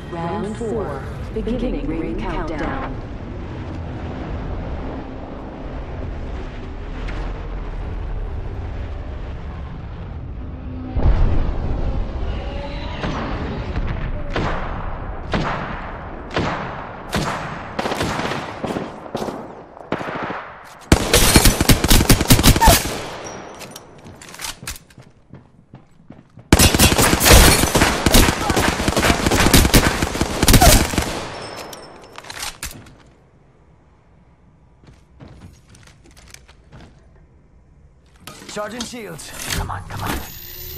Round 4. Beginning ring countdown. Charging shields. Come on, come on.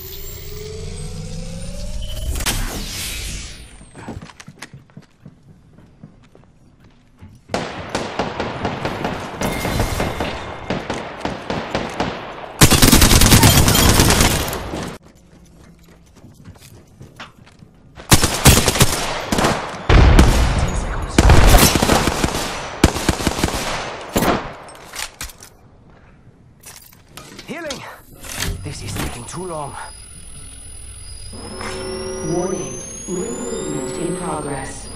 Healing! This is taking too long. Warning. Ring movement in progress.